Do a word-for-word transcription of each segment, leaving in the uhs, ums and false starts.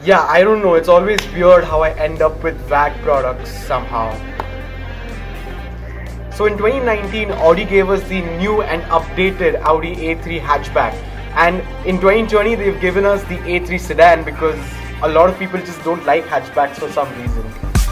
Yeah, I don't know, it's always weird how I end up with V A G products somehow. So in twenty nineteen, Audi gave us the new and updated Audi A three hatchback, and in twenty twenty they've given us the A three sedan because a lot of people just don't like hatchbacks for some reason.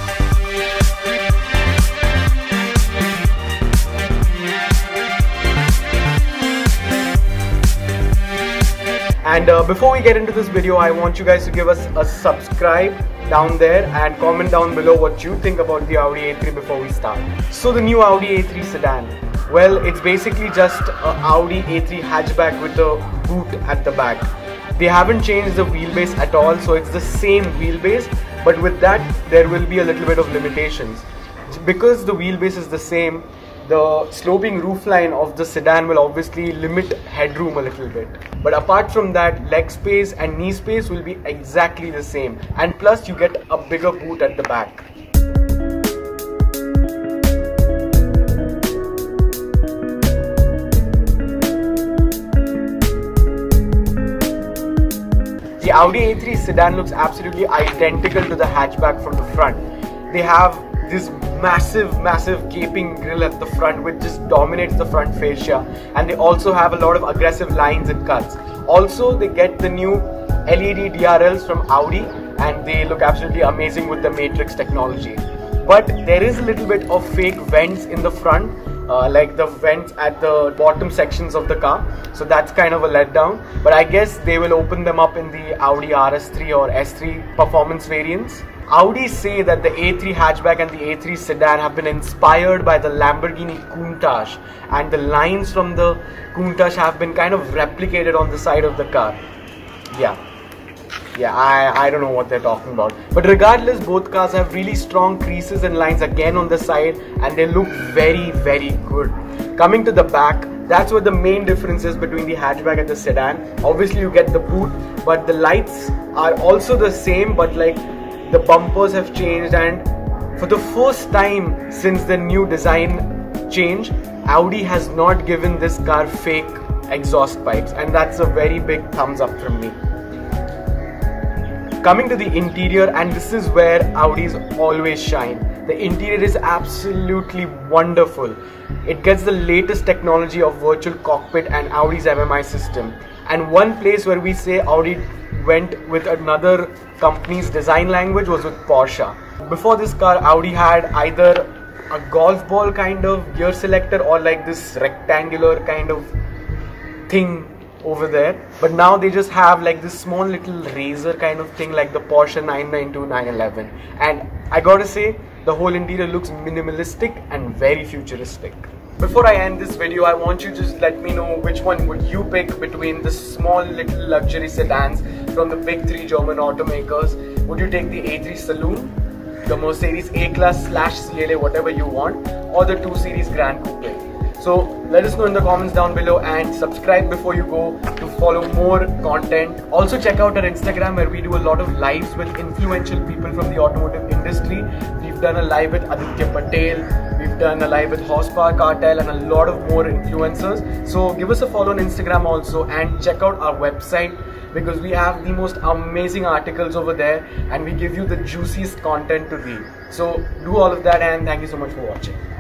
And uh, before we get into this video, I want you guys to give us a subscribe down there and comment down below what you think about the Audi A three before we start. So the new Audi A three sedan, well, it's basically just an Audi A three hatchback with a boot at the back. They haven't changed the wheelbase at all, so it's the same wheelbase, but with that there will be a little bit of limitations. Because the wheelbase is the same, the sloping roofline of the sedan will obviously limit headroom a little bit. But apart from that, leg space and knee space will be exactly the same, and plus you get a bigger boot at the back. The Audi A three sedan looks absolutely identical to the hatchback from the front. They have this massive massive gaping grille at the front which just dominates the front fascia, and they also have a lot of aggressive lines and cuts. Also, they get the new L E D D R Ls from Audi and they look absolutely amazing with the Matrix technology. But there is a little bit of fake vents in the front, uh, like the vents at the bottom sections of the car, so that's kind of a letdown. But I guess they will open them up in the Audi R S three or S three performance variants. Audi say that the A three hatchback and the A three sedan have been inspired by the Lamborghini Countach, and the lines from the Countach have been kind of replicated on the side of the car. Yeah, yeah, I, I don't know what they're talking about. But regardless, both cars have really strong creases and lines again on the side, and they look very very good. Coming to the back, that's what the main difference is between the hatchback and the sedan. Obviously you get the boot, but the lights are also the same, but like the bumpers have changed, and for the first time since the new design change, Audi has not given this car fake exhaust pipes, and that's a very big thumbs up from me. Coming to the interior, and this is where Audis always shine. The interior is absolutely wonderful. It gets the latest technology of virtual cockpit and Audi's M M I system. And one place where we say Audi went with another company's design language was with Porsche. Before this car, Audi had either a golf ball kind of gear selector or like this rectangular kind of thing over there, but now they just have like this small little razor kind of thing like the Porsche nine ninety-two, nine eleven, and I gotta say the whole interior looks minimalistic and very futuristic. Before I end this video, I want you to just let me know which one would you pick between the small little luxury sedans from the big three German automakers. Would you take the A three Saloon, the Mercedes A-Class slash C L A, whatever you want, or the two series Grand Coupe? So let us know in the comments down below, and subscribe before you go to follow more content. Also check out our Instagram where we do a lot of lives with influential people from the automotive industry. We've done a live with Aditya Patel, we've done a live with Horsepower Cartel, and a lot of more influencers. So give us a follow on Instagram also, and check out our website because we have the most amazing articles over there and we give you the juiciest content to read. So do all of that, and thank you so much for watching.